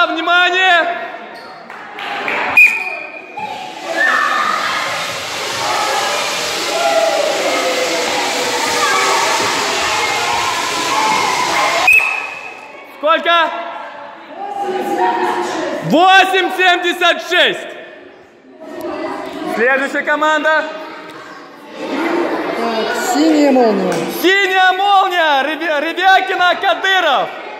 пошла, внимание! Сколько? 8,76. Следующая команда. Так, синяя молния. Синяя молния. Ревякина, Кадыров.